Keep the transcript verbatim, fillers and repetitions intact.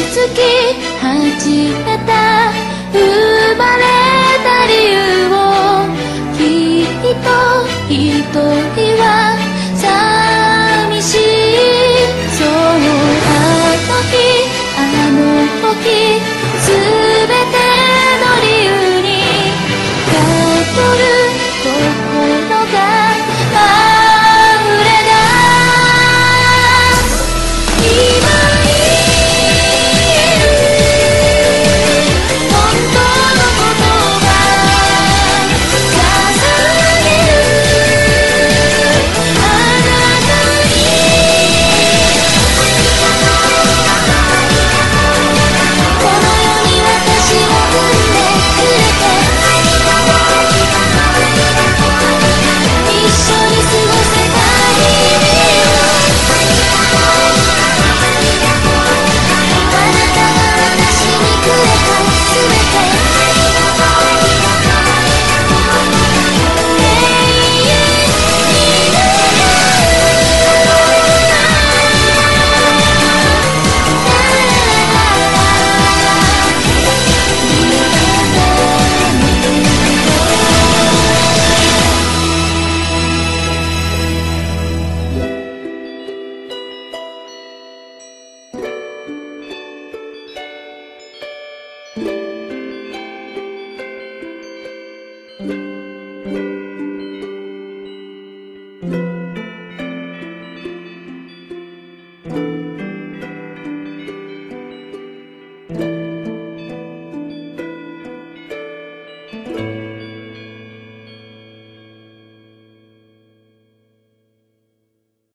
つき始めた生まれた理由をきっと一人は寂しいそうあの日あの時すべての理由に宿る心が溢れ出今言える本当のことが捧げるあなたにこの世に私を生んでくれて一緒に過ごせた日々あなたが私にくれたすべて永遠になる